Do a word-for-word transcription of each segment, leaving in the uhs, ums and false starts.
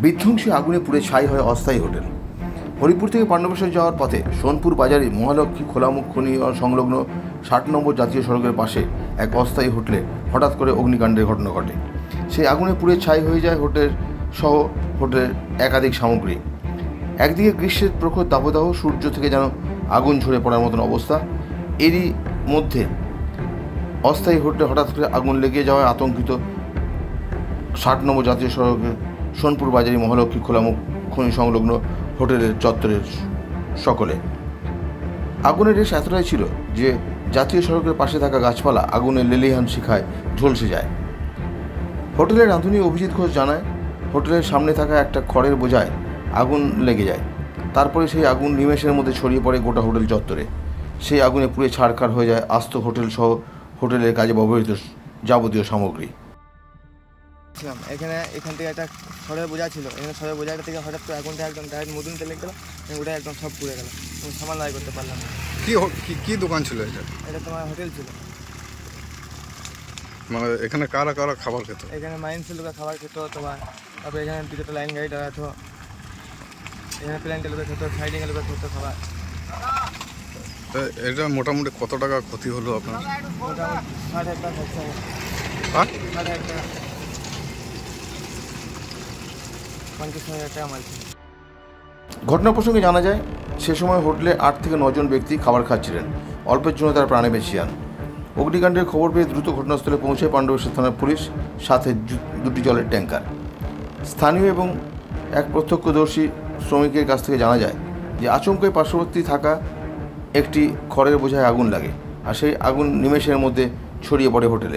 বিধ্বংসী আগুনে পুড়ে ছাই হয় অস্থায়ী হোটেল। হরিপুর থেকে পাণ্ডবেশ্বর যাওয়ার পথে সোনপুর বাজারে মহালক্ষ্মী খোলামুখ খনি সংলগ্ন ষাট নম্বর জাতীয় সড়কের পাশে এক অস্থায়ী হোটেলে হঠাৎ করে অগ্নিকাণ্ডের ঘটনা ঘটে। সেই আগুনে পুড়ে ছাই হয়ে যায় হোটেল সহ হোটেলের একাধিক সামগ্রী। একদিকে গ্রীষ্মের প্রখর দাবদাহ, সূর্য থেকে যেন আগুন ঝরে পড়ার মতন অবস্থা। এরই মধ্যে অস্থায়ী হোটেলে হঠাৎ করে আগুন লেগে যাওয়ায় আতঙ্কিত ষাট নম্বর জাতীয় সড়কে সোনপুর বাজারে মহালক্ষ্মী খোলামুখ খনি সংলগ্ন হোটেলের চত্বরের সকলে। আগুনের রেশ এতটাই ছিল যে জাতীয় সড়কের পাশে থাকা গাছপালা আগুনের লেলিহান শিখায় ঝলসে যায়। হোটেলের রাঁধুনি অভিজিৎ ঘোষ জানায়, হোটেলের সামনে থাকা একটা খড়ের বোঝায় আগুন লেগে যায়। তারপরে সেই আগুন নিমেষের মধ্যে ছড়িয়ে পড়ে গোটা হোটেল চত্বরে। সেই আগুনে পুড়ে ছাড়খাড় হয়ে যায় আস্ত হোটেল সহ হোটেলের কাজে ব্যবহৃত যাবতীয় সামগ্রী। এখানে এখান থেকে একটা খড়ের বোঝা ছিল, এখানে খড়ের বোঝাটা থেকে হঠাৎ করে আগুনটা একদম ডাইরেক্ট মধুন তেলে গেল, ওটা একদম সব পুড়ে গেল। সামান লড়াই করতে পারলাম না। কি কি দোকান ছিল এটা? এটা তোমার হোটেল ছিল। মানে এখানে কারা কারা খাবার খেত? এখানে মাইন্সের লোক খাবার খেত, তোমার তারপরে এখানে দুটো লাইন গাড়ি দাঁড়াতো, এখানে প্ল্যান্টের লোকের খেত, সাইডিংয়ের লোকের খেত খাবার। এটা মোটামুটি কত টাকা ক্ষতি হলো আপনার? মোটামুটি ষাট হাজার টাকা খরচা হবে। ষাট হাজার টাকা পঞ্চাশ হাজার টাকা মাল ছিল। ঘটনা প্রসঙ্গে জানা যায়, সে সময় হোটেলে আট থেকে নজন ব্যক্তি খাবার খাচ্ছিলেন। অল্পের জন্য তার প্রাণে বেঁচে যান। অগ্নিকাণ্ডের খবর পেয়ে দ্রুত ঘটনাস্থলে পৌঁছে পাণ্ডবেশ্বর থানার পুলিশ, সাথে দুটি জলের ট্যাঙ্কার। স্থানীয় এবং এক প্রত্যক্ষদর্শী শ্রমিকের কাছ থেকে জানা যায় যে আচমকায় পার্শ্ববর্তী থাকা একটি খড়ের বোঝায় আগুন লাগে, আর সেই আগুন নিমেষের মধ্যে ছড়িয়ে পড়ে হোটেলে।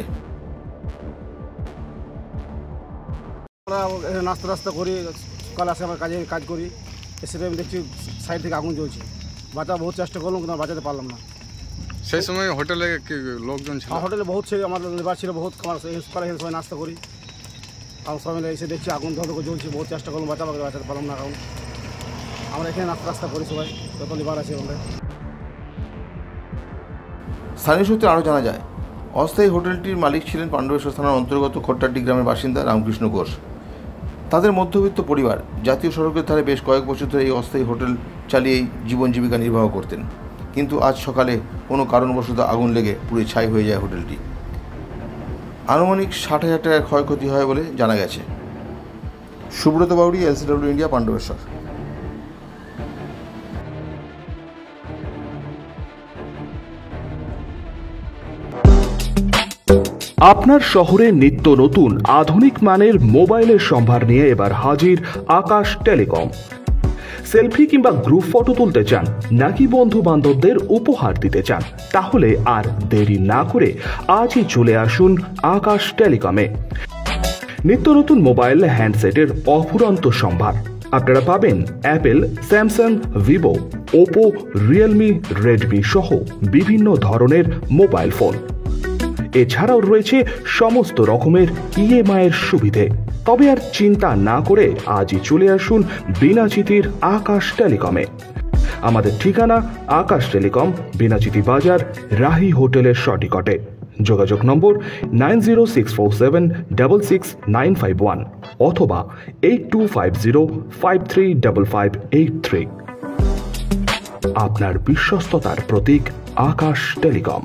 আমরা নাস্তা টাস্তা করি, সকালে আসে আমার কাজে কাজ করি, এসে আমি দেখছি সাইড থেকে আগুন জ্বলছে। বাঁচা বহুত চেষ্টা করলাম কিন্তু বাঁচাতে পারলাম না। সেই সময় হোটেলে কি লোকজন ছিল? হোটেলে বহুত ছিল, আমার লেবার ছিল বহুত। আমার সকালে সবাই নাস্তা করি, আমার সবাই মিলে এসে দেখছি আগুন ধরে জ্বলছে। বহুত চেষ্টা করলাম বাঁচাবো, বাঁচাতে পারলাম না। কারণ আমরা এখানে নাস্তা টাস্তা করি সবাই, যত লেবার আছে আমরা। স্থানীয় সূত্রে আরও জানা যায়, অস্থায়ী হোটেলটির মালিক ছিলেন পাণ্ডবেশ্বর থানার অন্তর্গত খট্টাড্ডি গ্রামের বাসিন্দা রামকৃষ্ণ ঘোষ। তাদের মধ্যবিত্ত পরিবার জাতীয় সড়কের ধারে বেশ কয়েক বছর ধরে এই অস্থায়ী হোটেল চালিয়েই জীবন জীবিকা নির্বাহ করতেন। কিন্তু আজ সকালে কোনো কারণবশত আগুন লেগে পুড়ে ছাই হয়ে যায় হোটেলটি। আনুমানিক ষাট হাজার টাকার ক্ষয়ক্ষতি হয় বলে জানা গেছে। Subrata Bauri, LCW India, Pandabeswar. আপনার শহরে নিত্য নতুন আধুনিক মানের মোবাইলের সম্ভার নিয়ে এবার হাজির আকাশ টেলিকম। সেলফি কিংবা গ্রুপ ফটো তুলতে চান নাকি বন্ধু বান্ধবদের উপহার দিতে চান, তাহলে আর দেরি না করে আজই চলে আসুন আকাশ টেলিকমে। নিত্য নতুন মোবাইল হ্যান্ডসেটের অফুরন্ত সম্ভার। আপনারা পাবেন Apple, Samsung, Vivo, Oppo, Realme, Redmi সহ বিভিন্ন ধরনের মোবাইল ফোন। এছাড়াও রয়েছে সমস্ত রকমের ইএমআই এর সুবিধে। তবে আর চিন্তা না করে আজই চলে আসুন বিনাচিতির আকাশ টেলিকমে। আমাদের ঠিকানা আকাশ টেলিকম, বিনাচিতি বাজার, রাহি হোটেলের সটিকটে। যোগাযোগ number nine zero six four seven double six nine five one অথবা eight two five zero five three double five eight three. আপনার বিশ্বস্ততার প্রতীক আকাশ টেলিকম।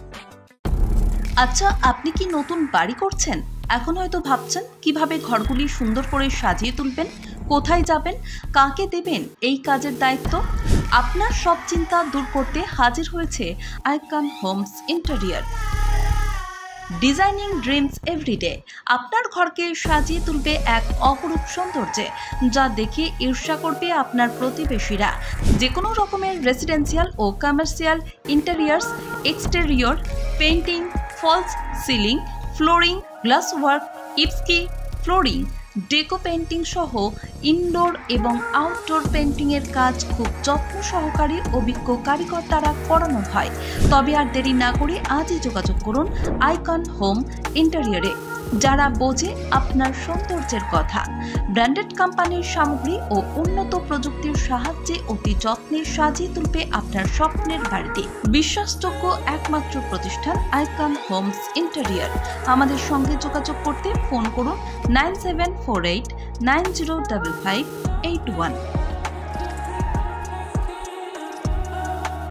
আচ্ছা, আপনি কি নতুন বাড়ি করছেন? এখন হয়তো ভাবছেন কিভাবে ঘরগুলি সুন্দর করে সাজিয়ে তুলবেন, কোথায় যাবেন, কাকে দেবেন এই কাজের দায়িত্ব। আপনার সব চিন্তা দূর করতে হাজির হয়েছে Icon Homes Interior. Designing dreams everyday আপনার ঘরকে সাজিয়ে তুলবে এক অপরূপ সৌন্দর্যে, যা দেখে ঈর্ষা করবে আপনার প্রতিবেশীরা। যে কোনো রকমের রেসিডেন্সিয়াল ও commercial interiors, exterior, painting, false ceiling, flooring, glass work, ইপস্কি ফ্লোরিং, ডেকো পেইন্টিং সহ ইনডোর এবং আউটডোর পেইন্টিং এর কাজ খুব যত্ন সহকারে অভিজ্ঞ কারিগর দ্বারা করানো হয়। তবে আর দেরি না করে আজই যোগাযোগ করুন আইকন হোম ইন্টেরিয়রে, যারা বোঝে আপনার সৌন্দর্যের কথা। ব্র্যান্ডেড কোম্পানির সামগ্রী ও উন্নত প্রযুক্তির সাহায্যে অতি যত্নে সাজিয়ে তুলবে আপনার স্বপ্নের বাড়িতে। বিশ্বাসযোগ্য একমাত্র প্রতিষ্ঠান আইকন হোমস ইন্টেরিয়র। আমাদের সঙ্গে যোগাযোগ করতে ফোন করুন nine seven four eight nine zero double five eight one.